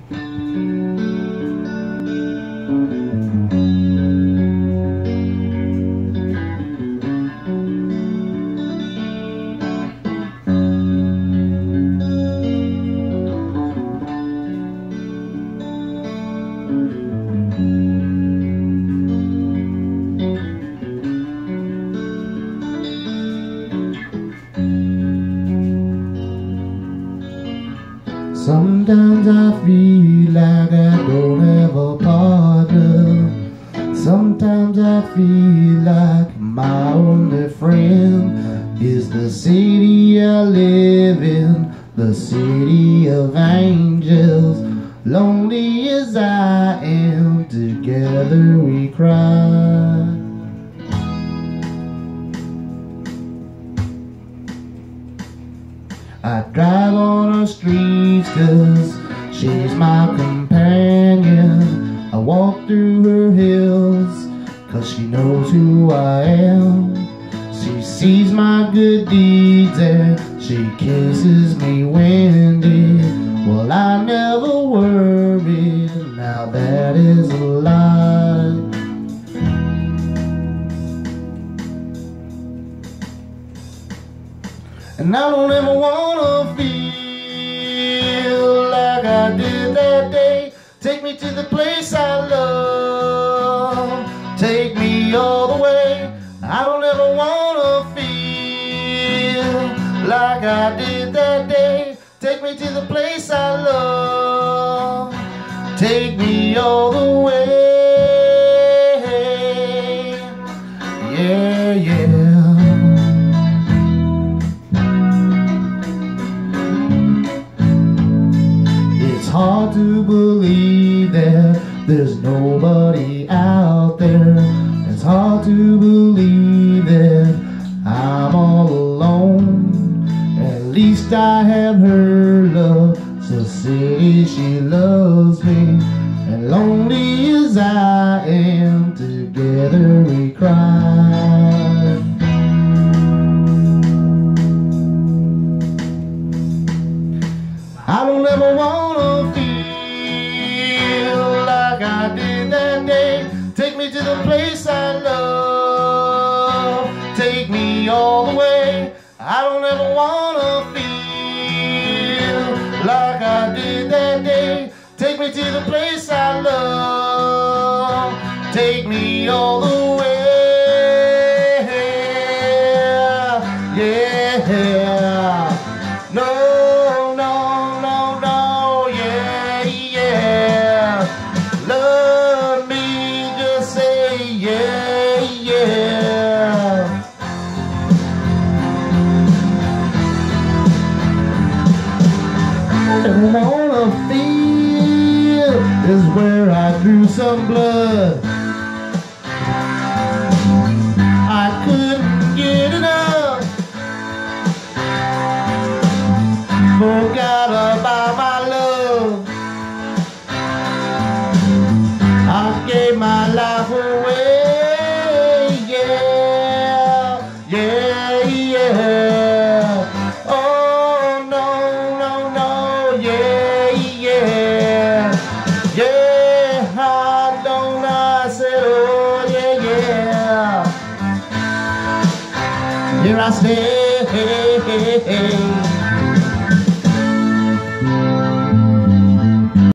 Sometimes I feel like I don't have a partner. Sometimes I feel like my only friend is the city I live in, the city of angels. Lonely as I am, together we cry. I drive on her streets 'cause she's my companion. I walk through her hills 'cause she knows who I am. She sees my good deeds and she kisses me windy. Well, I never worry, now that is a lie. And I don't ever wanna feel like I did that day. Take me to the place I love, take me all the way. I don't ever wanna feel like I did that day. Take me to the place I love, take me all the way. Yeah, yeah. It's hard to believe that there's nobody out there. It's hard to believe that I'm all alone. At least I have her love, so say she loves me. And lonely as I am, together we cry. I don't ever wanna feel like I did that day. Take me to the place I love, take me all the way. I don't ever wanna feel like I did that day. Take me to the place I love, take me all the way. Yeah, no. And I wanna feel is where I drew some blood. I couldn't get enough, forgot about my love. I gave my life away, yeah, yeah, yeah. Oh no, no, no. Yeah, I don't know, I said, oh yeah, yeah. Here I stay,